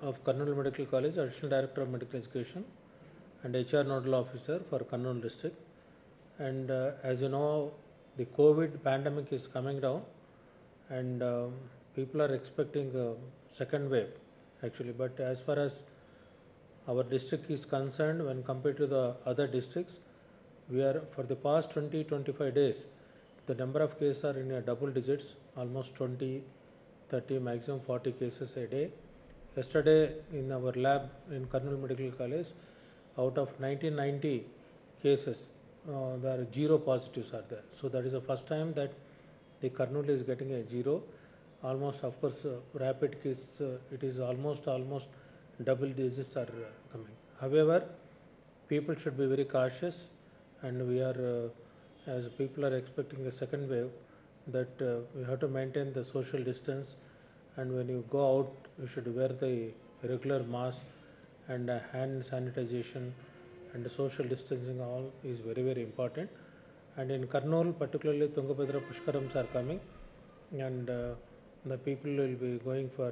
of Kurnool Medical College, Additional Director of Medical Education and HR Nodal Officer for Kurnool District. And as you know, the COVID pandemic is coming down, and people are expecting a second wave actually. But as far as our district is concerned, when compared to the other districts, we are for the past 20-25 days, the number of cases are in a double digits, almost 20, 30, maximum 40 cases a day. Yesterday in our lab in Kurnool Medical College, out of 1990 cases, there are 0 positives are there. So that is the first time that the Kurnool is getting a 0. Almost, of course, rapid case, it is almost double digits are coming. However, people should be very cautious, and we are, as people are expecting a second wave, that we have to maintain the social distance, and when you go out, you should wear the regular mask, and hand sanitization and the social distancing all is very, very important. And in Kurnool, particularly Tungabhadra Pushkarams are coming, and the people will be going for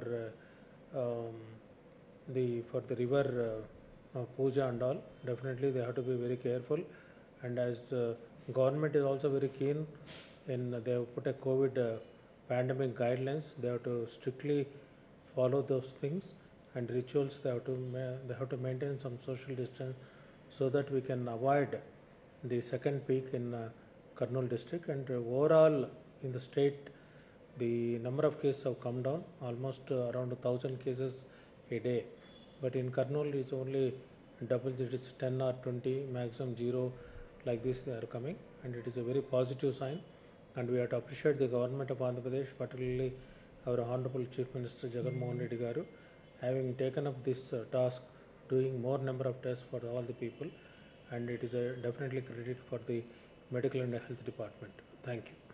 the river puja and all. Definitely they have to be very careful, and as government is also very keen in, they have put a COVID pandemic guidelines. They have to strictly follow those things and rituals. They have to maintain some social distance so that we can avoid the second peak in Kurnool district. And overall in the state, the number of cases have come down, almost around 1,000 cases a day. But in Kurnool is only double digits, 10 or 20, maximum 0, like this they are coming, and it is a very positive sign. And we have to appreciate the government of Andhra Pradesh, particularly our Honorable Chief Minister Jagan Mohan Reddy Garu, having taken up this task, doing more number of tests for all the people, and it is definitely credit for the medical and health department. Thank you.